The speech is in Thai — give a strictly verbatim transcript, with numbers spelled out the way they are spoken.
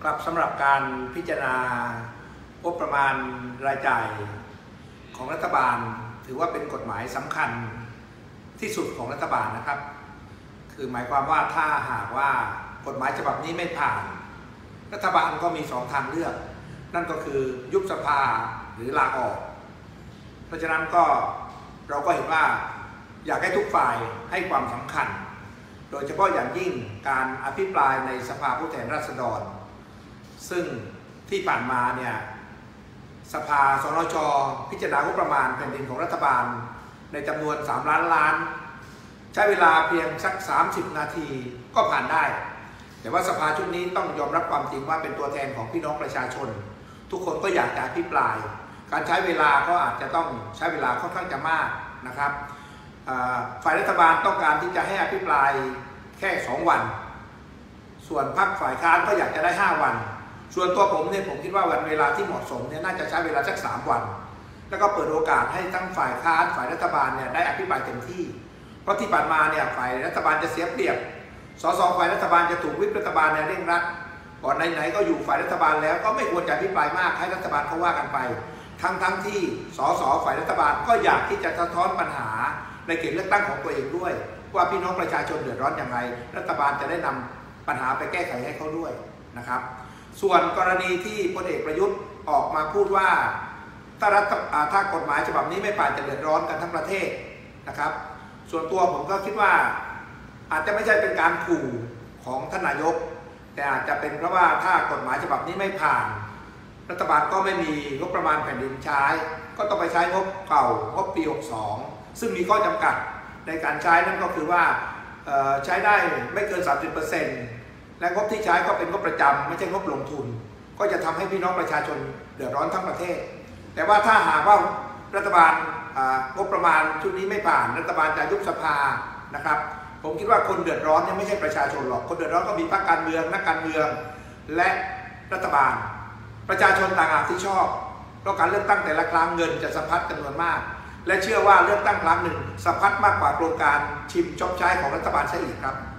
ครับสำหรับการพิจารณางบประมาณรายจ่ายของรัฐบาลถือว่าเป็นกฎหมายสำคัญที่สุดของรัฐบาลนะครับคือหมายความว่าถ้าหากว่ากฎหมายฉบับนี้ไม่ผ่านรัฐบาลก็มีสองทางเลือกนั่นก็คือยุบสภาหรือลาออกเพราะฉะนั้นก็เราก็เห็นว่าอยากให้ทุกฝ่ายให้ความสำคัญโดยเฉพาะอย่างยิ่งการอภิปรายในสภาผู้แทนราษฎรซึ่งที่ผ่านมาเนี่ยสภาสนช.พิจารณางบประมาณแผ่นดินของรัฐบาลในจำนวนสามล้านล้านใช้เวลาเพียงสักสามสิบนาทีก็ผ่านได้แต่ว่าสภาชุดนี้ต้องยอมรับความจริงว่าเป็นตัวแทนของพี่น้องประชาชนทุกคนก็อยากจะอภิปรายการใช้เวลาก็อาจจะต้องใช้เวลาค่อนข้างจะมากนะครับฝ่ายรัฐบาลต้องการที่จะให้อภิปรายแค่สองวันส่วนพรรคฝ่ายค้านก็อยากจะได้ห้าวันส่วนตัวผมเนี่ยผมคิดว่าวันเวลาที่เหมาะสมเนี่ยน่าจะใช้เวลาสักสามวันแล้วก็เปิดโอกาสให้ทั้งฝ่ายค้านฝ่ายรัฐบาลเนี่ยได้อภิปรายเต็มที่เพราะที่ผ่านมาเนี่ยฝ่ายรัฐบาลจะเสียเปรียบสสฝ่ายรัฐบาลจะถูกวิปรัฐบาลเนี่ยเร่งรัดก่อนไหนๆก็อยู่ฝ่ายรัฐบาลแล้วก็ไม่ควรจะอภิปรายมากให้รัฐบาลเขาว่ากันไปทั้งทั้งที่สสฝ่ายรัฐบาลก็อยากที่จะสะท้อนปัญหาในเขตเลือกตั้งของตัวเองด้วยว่าพี่น้องประชาชนเดือดร้อนอย่างไรรัฐบาลจะได้นำปัญหาไปแก้ไขให้เขาด้วยนะครับส่วนกรณีที่พลเอกประยุทธ์ออกมาพูดว่าถ้ารัฐถ้ากฎหมายฉบับนี้ไม่ผ่านจะเดือดร้อนกันทั้งประเทศนะครับส่วนตัวผมก็คิดว่าอาจจะไม่ใช่เป็นการขู่ของท่านนายกแต่อาจจะเป็นเพราะว่าถ้ากฎหมายฉบับนี้ไม่ผ่านรัฐบาลก็ไม่มีงบประมาณแผ่นดินใช้ก็ต้องไปใช้งบเก่างบปีหกสิบสองซึ่งมีข้อจำกัดในการใช้นั่นก็คือว่าใช้ได้ไม่เกิน สามสิบเปอร์เซ็นต์ และงบที่ใช้ก็เป็นงบประจำไม่ใช่งบลงทุนก็จะทำให้พี่น้องประชาชนเดือดร้อนทั้งประเทศแต่ว่าถ้าหากว่ารัฐบาลงบประมาณชุดนี้ไม่ผ่านรัฐบาลจะยุบสภานะครับผมคิดว่าคนเดือดร้อนเนี่ยไม่ใช่ประชาชนหรอกคนเดือดร้อนก็มีพรรคการเมืองนักการเมืองและรัฐบาลประชาชนต่างหากที่ชอบเพราะการเลือกตั้งแต่ละครั้งเงินจะสะพัดจำนวนมากและเชื่อว่าเลือกตั้งครั้งหนึ่งสะพัดมากกว่าโครงการชิมช็อปใช้ของรัฐบาลใช่อีกครับ